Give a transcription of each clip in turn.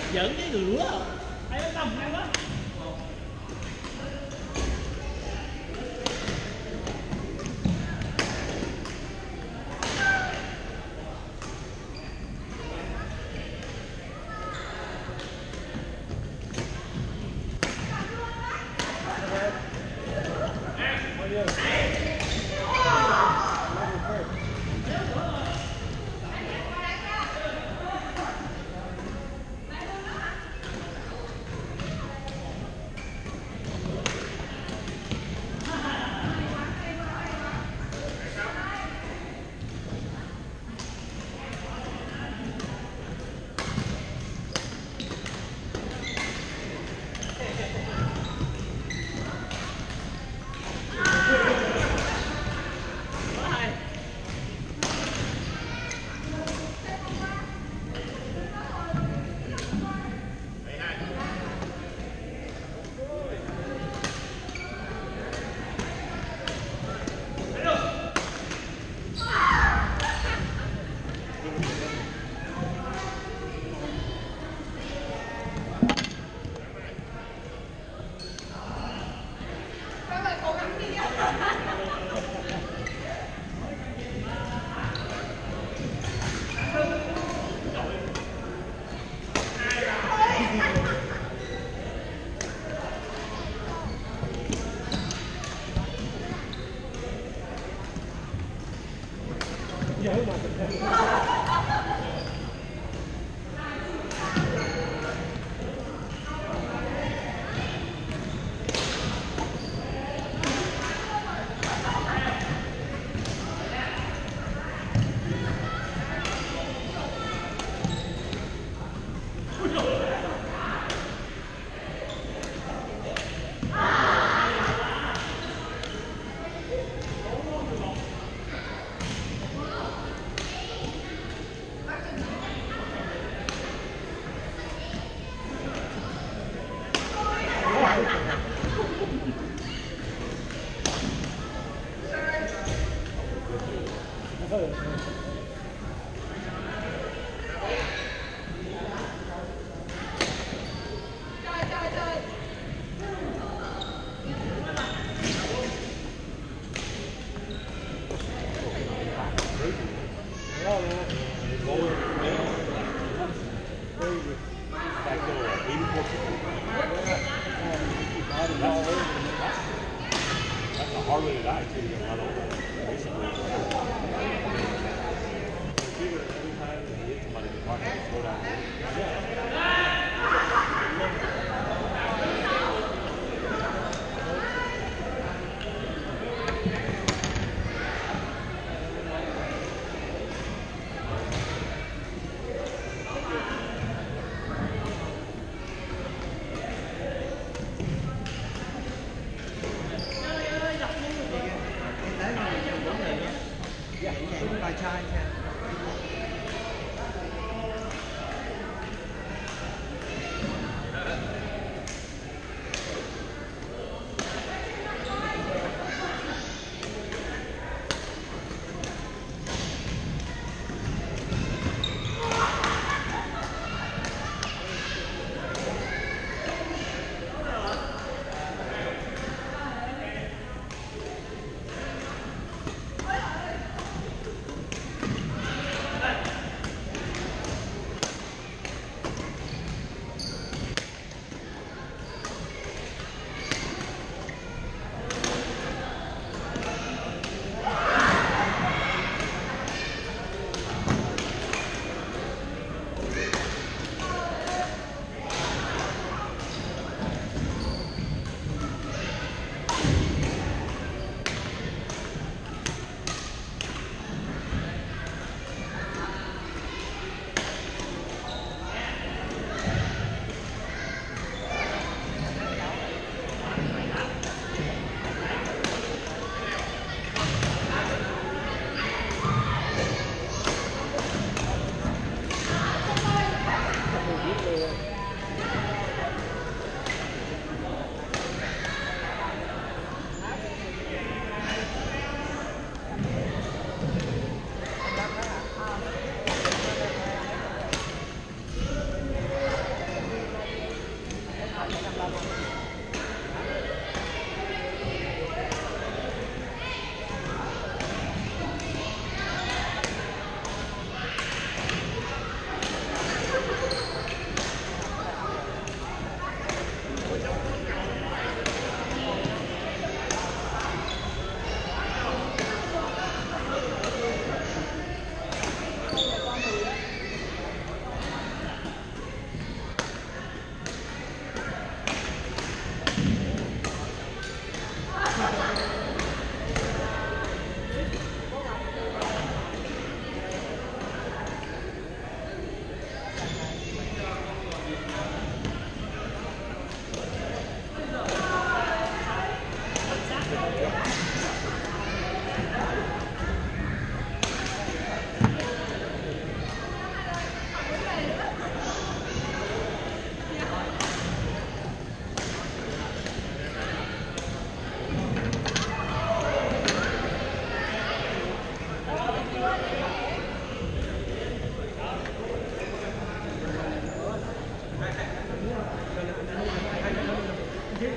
Giỡn với người lúa à. Ai bắt tâm hay quá.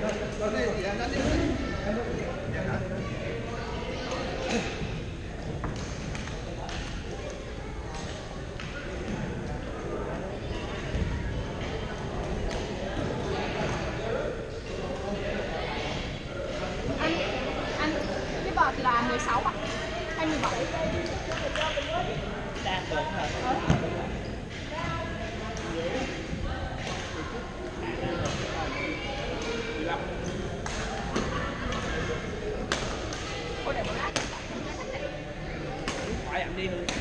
Anh cái vợt là 16 à? Hay 17? Đa phần hả? Cô để một lát. Phải ăn đi hơn.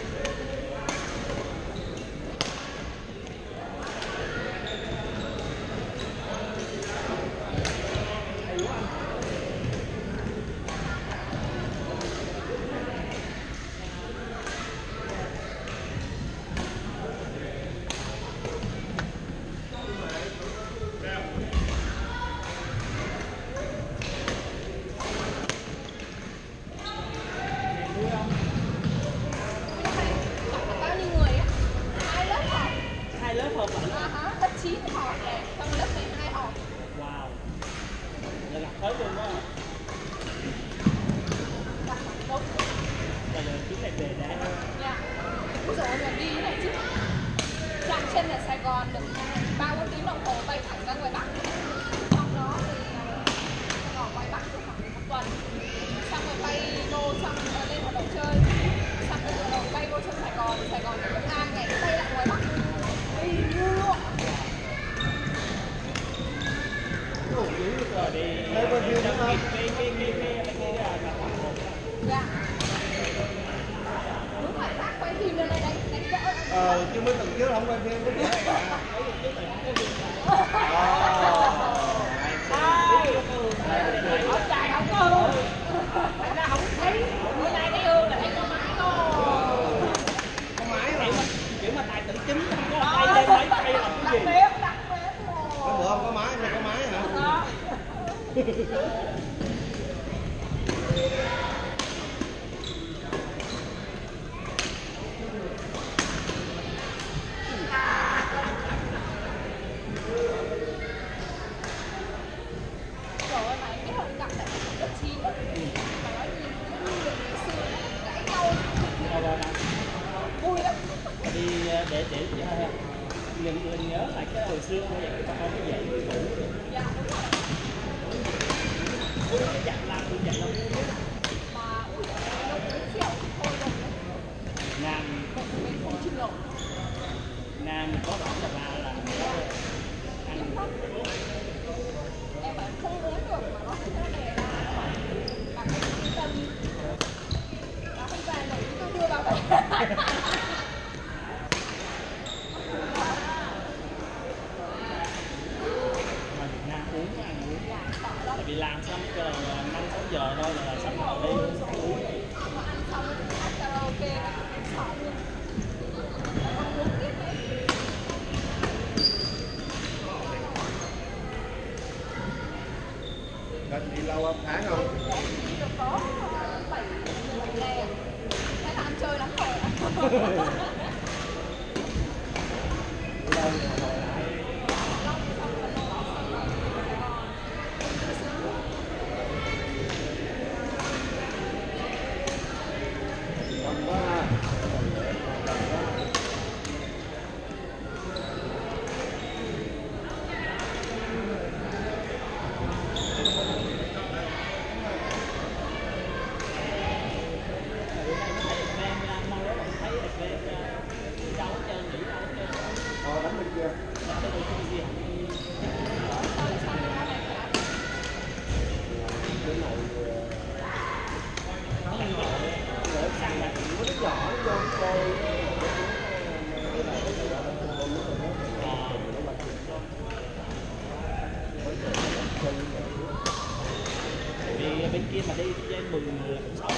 Bao nhiêu người á? 2 lớp học. 2 lớp học ảnh. Lớp 9 học nè, xong lớp 12 học. Wow. Là gặp tới luôn đó. Đặt mặt tốt. Là chuyến này về đã. Dạ. Ôi dồi ôi, đi thế này chứ. Chạm chân ở Sài Gòn được 3-4 tiếng đồng hồ bay thẳng ra ngoài Bắc. Xong đó thì ở ngoài Bắc được khoảng 1 tuần. Xong rồi bay đô xong rồi lên Hà Nội chơi. Xong rồi Hà Nội bay vô trong Sài Gòn thì Công An ngày bay lại ngoài Bắc. Đi như luôn. Rồi đi cái là một. Dạ. Đúng rồi, bác quay phim lên đây đánh đỡ. Chứ mấy tuần trước không quay phim có biết Ông trai không có hương. Thật ra không thấy. Bữa nay thấy hương là thấy có mái thôi. có máy mà Kiểu mà tài tử chính không có tay lên mấy tay là cái gì. Đặt bếp rồi. có bữa không có máy này có máy hả? Đó. Trời ơi, mà em biết không, gặp lại lớp 9 á. Mà nói gì nó như ngày xưa cãi nhau. Vui lắm. Đi để mình nhớ lại cái hồi xưa bây giờ các con cái dạy cũ. Dạ, đúng rồi. Cái dặn làm Mà ui nó cũng chiều thôi rồi. Nam Mình không chịu nổi. Nam có rõ là ăn Em bảo không uống được mà nó không có đề ra. Bạn không yên tâm. Nó không về nổi tôi đưa vào đây. mà Việt Nam uống ăn uống. Dạ, sợ lắm. Tại vì làm xong cái 5-6 giờ thôi là sắp vào đi uống. Mà ăn xong hát karaoke em sợ luôn. Còn uống tiếp đấy. Gần đi lâu không? Tháng không? Đi được có 7 ngày. Thế là ăn chơi lắm rồi ạ. Lâu thì hồi lại không có ha. Đánh bên kia. Cái này để sang là có đứa nhỏ nó vô chơi cái này Vì bên kia mà đi trên 10 6